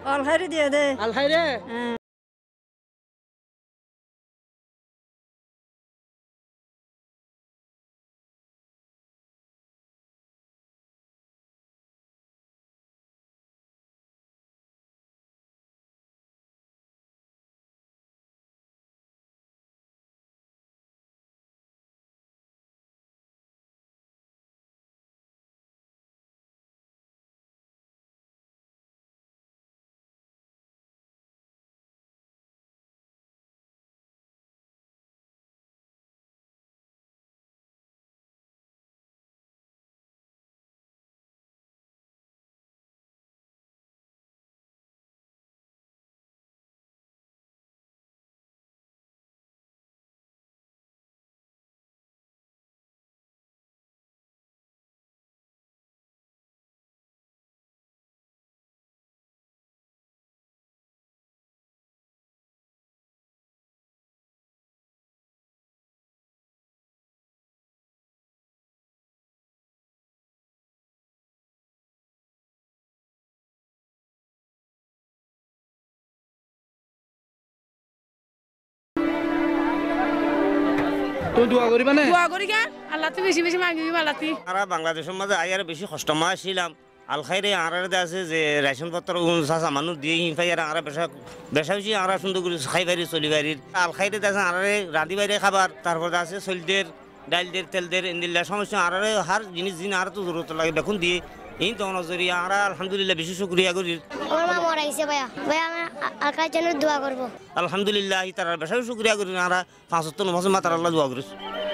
Al-Khair দিয়ে দে Al-Khair তুই দোয়া করিবা না দোয়া করি কে আল্লাহ তুই বেশি বেশি মাগিবি আল্লাহ আমরা বাংলাদেশের মাঝে আইয়ার বেশি কষ্টমা ছিলাম আল-খাইরে আরারে আছে যে রেশন পত্র সাসা মানুষ দিয়ে হিফাই আর আরা বেশা বেশি আরা সুন্দর করে খাই বাইরে চলি বাইরে আল-খাইরে আছে আরারে রাঁধি বাইরে খাবার তারপর আছে চলদের ডাইলদের তেলদের এন্দিল্লা সমস্যা আরারে হার জিনিস দিন আর তো জরুরত লাগে দেখুন দিয়ে এই তো নজরি আরা আলহামদুলিল্লাহ বেশি শুকরিয়া করি আমার মা মরাইছে ভাইয়া ভাইয়া আমি আল্লাহর জন্য দোয়া করব আলহামদুলিল্লাহ তারা বেশি শুকরিয়া করি আরা ৫ ওয়াক্ত নামাজ মাতার আল্লাহ দোয়া করি